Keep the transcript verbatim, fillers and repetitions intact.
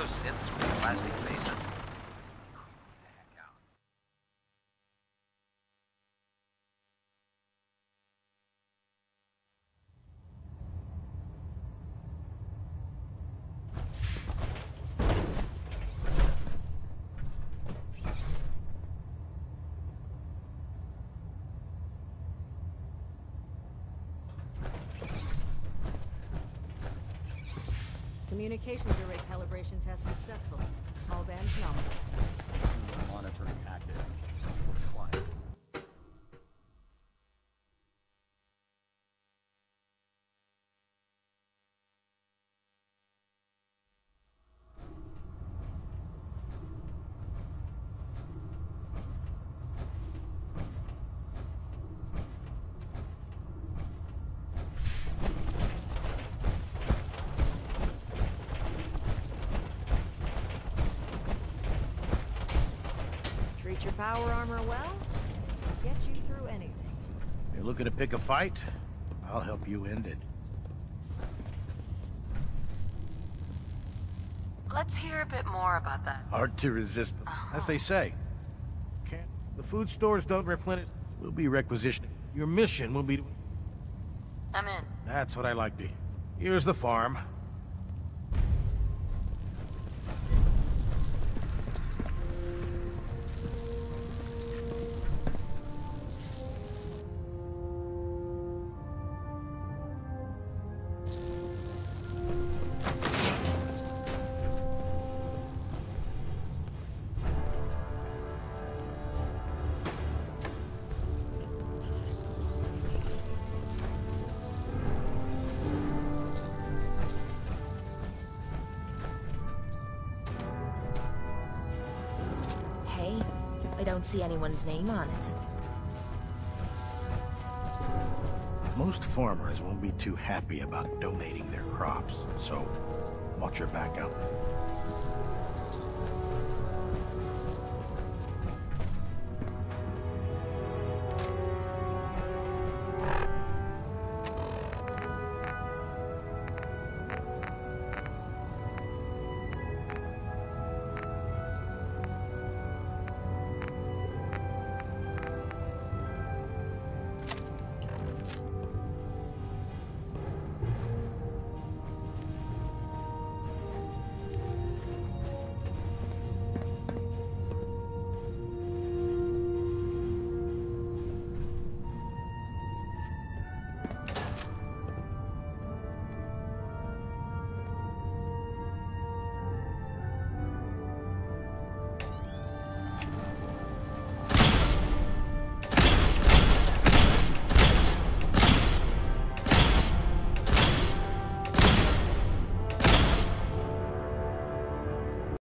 those synths with the plastic faces? Communications array calibration test successful. All bands nominal. Monitoring active. Looks quiet. Treat your power armor well, get you through anything. You're looking to pick a fight? I'll help you end it. Let's hear a bit more about that. Hard to resist them, as they say. Can't. The food stores don't replenish. We'll be requisitioning. Your mission will be to... I'm in. That's what I like to... Here's the farm. I don't see anyone's name on it. Most farmers won't be too happy about donating their crops, so watch your back out.